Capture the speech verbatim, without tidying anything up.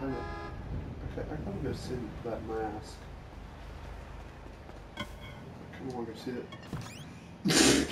kind of. Okay, I gotta go see that mask. I kind of want to see it.